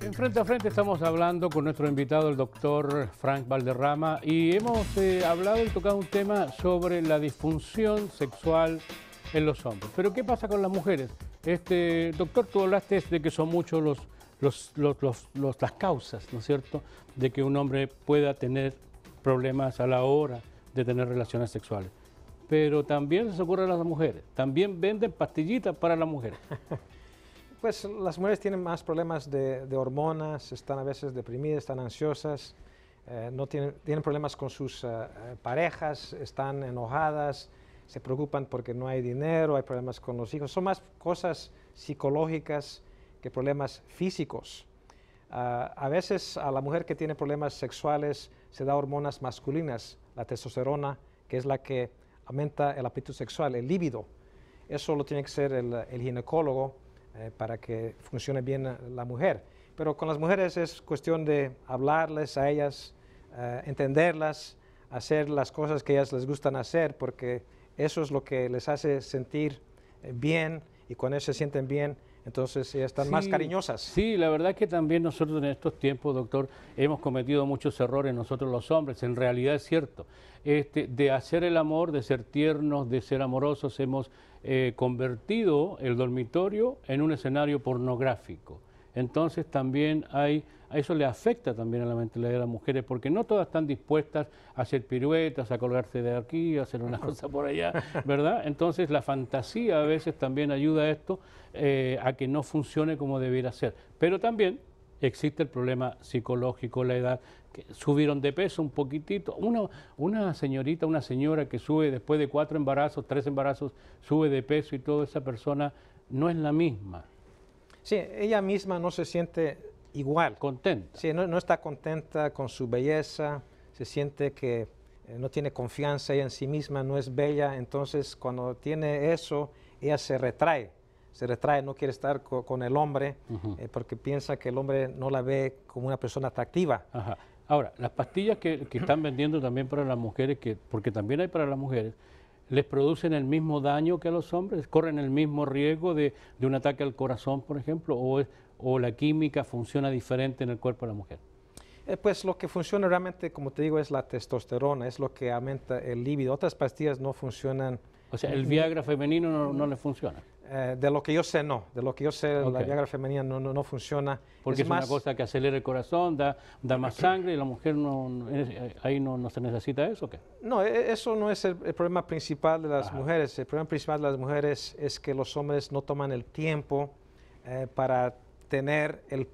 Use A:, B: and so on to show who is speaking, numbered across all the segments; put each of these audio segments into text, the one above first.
A: En Frente a Frente estamos hablando con nuestro invitado, el doctor Frank Valderrama, y hemos hablado y tocado un tema sobre la disfunción sexual en los hombres. Pero ¿qué pasa con las mujeres? Doctor, tú hablaste de que son muchos las causas, ¿no es cierto?, de que un hombre pueda tener problemas a la hora de tener relaciones sexuales. Pero también les ocurre a las mujeres, también venden pastillitas para las mujeres.
B: Pues las mujeres tienen más problemas de hormonas, están a veces deprimidas, están ansiosas, tienen problemas con sus parejas, están enojadas, se preocupan porque no hay dinero, hay problemas con los hijos. Son más cosas psicológicas que problemas físicos. A veces a la mujer que tiene problemas sexuales se da hormonas masculinas, la testosterona, que es la que aumenta el apetito sexual, el líbido. Eso lo tiene que ser el ginecólogo para que funcione bien la mujer. Pero con las mujeres es cuestión de hablarles a ellas, entenderlas, hacer las cosas que a ellas les gustan hacer, porque eso es lo que les hace sentir bien, y cuando ellas se sienten bien, entonces ellas están más cariñosas.
A: Sí, la verdad es que también nosotros en estos tiempos, doctor, hemos cometido muchos errores nosotros los hombres. En realidad es cierto. De hacer el amor, de ser tiernos, de ser amorosos, hemos convertido el dormitorio en un escenario pornográfico. Entonces también a eso le afecta también a la mentalidad de las mujeres, porque no todas están dispuestas a hacer piruetas, a colgarse de aquí, a hacer una cosa por allá, ¿verdad? Entonces la fantasía a veces también ayuda a esto, a que no funcione como debiera ser. Pero también existe el problema psicológico, la edad, que subieron de peso un poquitito. Una señora que sube después de 4 embarazos, 3 embarazos, sube de peso y toda esa persona no es la misma.
B: Sí, ella misma no se siente igual.
A: Contenta.
B: Sí, no está contenta con su belleza, se siente que no tiene confianza ella en sí misma, no es bella. Entonces, cuando tiene eso, ella se retrae, no quiere estar con el hombre, porque piensa que el hombre no la ve como una persona atractiva.
A: Ajá. Ahora, las pastillas que están vendiendo también para las mujeres, porque también hay para las mujeres, ¿les producen el mismo daño que a los hombres? ¿Corren el mismo riesgo de un ataque al corazón, por ejemplo? ¿O la química funciona diferente en el cuerpo de la mujer?
B: Pues lo que funciona realmente, como te digo, es la testosterona, es lo que aumenta el líbido. Otras pastillas no funcionan.
A: O sea, el Viagra femenino no le funciona.
B: De lo que yo sé, no. De lo que yo sé,
A: Okay.
B: La Viagra femenina no funciona.
A: Porque es una cosa que acelera el corazón, da más sangre, y la mujer ahí no se necesita eso, ¿o qué?
B: No, eso no es el problema principal de las mujeres. El problema principal de las mujeres es que los hombres no toman el tiempo para tener el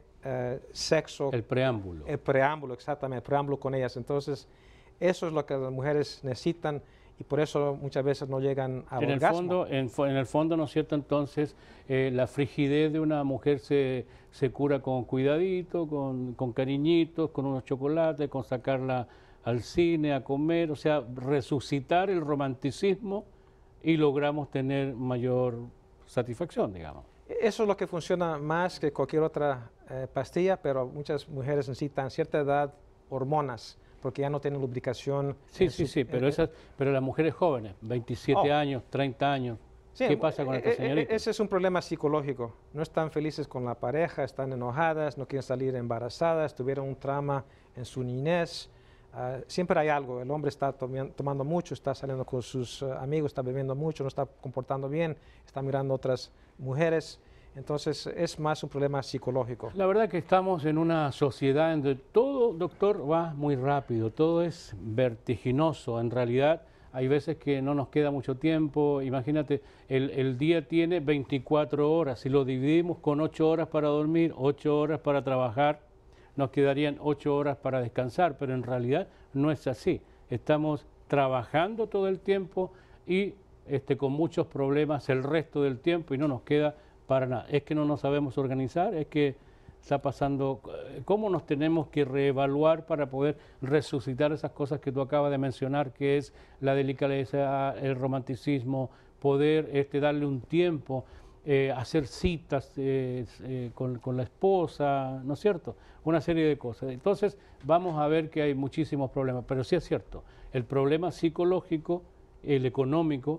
B: sexo.
A: El preámbulo.
B: El preámbulo, exactamente, el preámbulo con ellas. Entonces, eso es lo que las mujeres necesitan, y por eso muchas veces no llegan al orgasmo.
A: En el fondo, ¿no es cierto? Entonces, la frigidez de una mujer se cura con cuidadito, con cariñitos, con unos chocolates, con sacarla al cine, a comer, o sea, resucitar el romanticismo, y logramos tener mayor satisfacción, digamos.
B: Eso es lo que funciona más que cualquier otra pastilla, pero muchas mujeres necesitan cierta edad, hormonas, porque ya no tienen lubricación.
A: Sí, pero las mujeres jóvenes, 27 años, 30 años, sí, ¿qué pasa con estas señoritas?
B: Ese es un problema psicológico. No están felices con la pareja, están enojadas, no quieren salir embarazadas, tuvieron un trauma en su niñez. Siempre hay algo. El hombre está tomando mucho, está saliendo con sus amigos, está bebiendo mucho, no está comportando bien, está mirando a otras mujeres. Entonces es más un problema psicológico.
A: La verdad que estamos en una sociedad en donde todo, doctor, va muy rápido, todo es vertiginoso. En realidad hay veces que no nos queda mucho tiempo. Imagínate, el día tiene 24 horas, si lo dividimos con 8 horas para dormir, 8 horas para trabajar, nos quedarían 8 horas para descansar, pero en realidad no es así. Estamos trabajando todo el tiempo y con muchos problemas el resto del tiempo, y no nos queda para nada. Es que no nos sabemos organizar, es que está pasando. ¿Cómo nos tenemos que reevaluar para poder resucitar esas cosas que tú acabas de mencionar, que es la delicadeza, el romanticismo, poder darle un tiempo, hacer citas con la esposa, ¿no es cierto? Una serie de cosas. Entonces vamos a ver que hay muchísimos problemas, pero sí es cierto, el problema psicológico, el económico,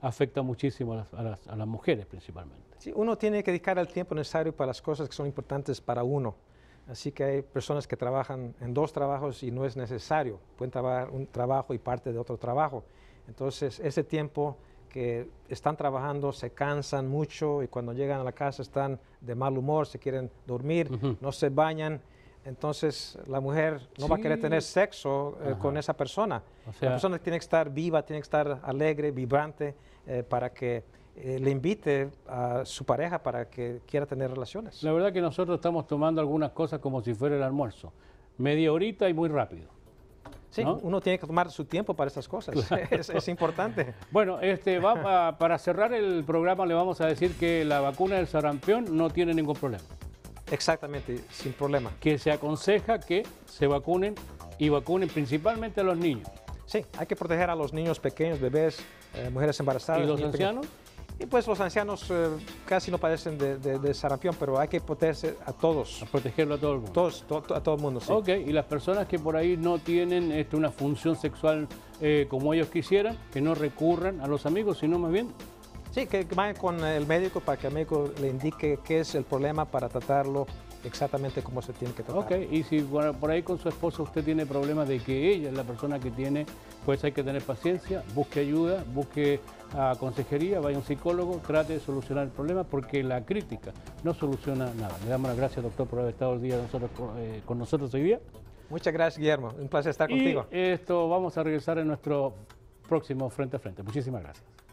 A: afecta muchísimo a las mujeres principalmente.
B: Sí, uno tiene que dedicar el tiempo necesario para las cosas que son importantes para uno. Así que hay personas que trabajan en 2 trabajos y no es necesario. Pueden trabajar un trabajo y parte de otro trabajo. Entonces, ese tiempo que están trabajando se cansan mucho y cuando llegan a la casa están de mal humor, se quieren dormir, no se bañan. Entonces, la mujer no va a querer tener sexo con esa persona.
A: O sea,
B: la persona tiene que estar viva, tiene que estar alegre, vibrante, para que le invite a su pareja para que quiera tener relaciones.
A: la verdad que nosotros estamos tomando algunas cosas como si fuera el almuerzo. Media horita y muy rápido.
B: Sí,
A: ¿no?
B: uno tiene que tomar su tiempo para estas cosas. Claro. Es importante.
A: Bueno, para cerrar el programa le vamos a decir que la vacuna del sarampión no tiene ningún problema.
B: Exactamente, sin problema.
A: Que se aconseja que se vacunen y vacunen principalmente a los niños.
B: Sí, hay que proteger a los niños pequeños, bebés, mujeres embarazadas.
A: ¿Y los ancianos?
B: Y pues los ancianos casi no padecen de sarampión, pero hay que protegerse a todos.
A: A protegerlo a todo el mundo.
B: A todo el mundo, sí.
A: Ok, y las personas que por ahí no tienen una función sexual como ellos quisieran, que no recurran a los amigos, sino más bien...
B: Sí, que vayan con el médico para que el médico le indique qué es el problema para tratarlo exactamente como se tiene que tratar.
A: Ok, y si por ahí con su esposo usted tiene problemas de que ella es la persona que tiene, pues hay que tener paciencia, busque ayuda, busque consejería, vaya a un psicólogo, trate de solucionar el problema porque la crítica no soluciona nada. Le damos las gracias, doctor, por haber estado el día con nosotros hoy día.
B: Muchas gracias, Guillermo. Un placer estar contigo.
A: Y vamos a regresar en nuestro próximo Frente a Frente. Muchísimas gracias.